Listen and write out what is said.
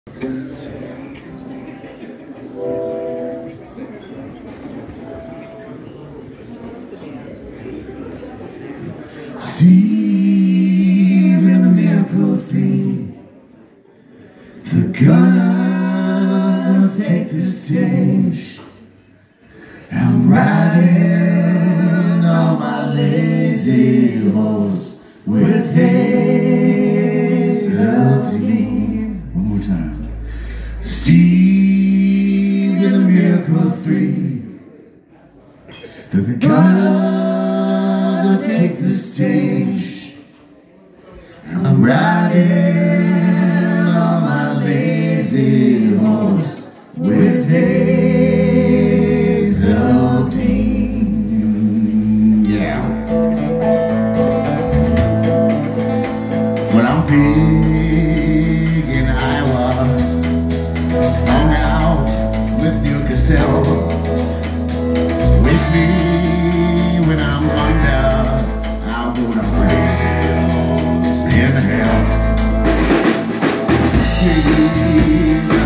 Steve in the Miracle 3, the guns take the stage. I'm riding on my lazy horse with Hazeltine. One more time. Steve in the Miracle 3, the guns take the stage. I'm riding on my lazy horse with Hazeltine. Yeah. Well, I'm big in Iowa, hung out with New Cassell. With me when I'm under, I'll go to praise in hell.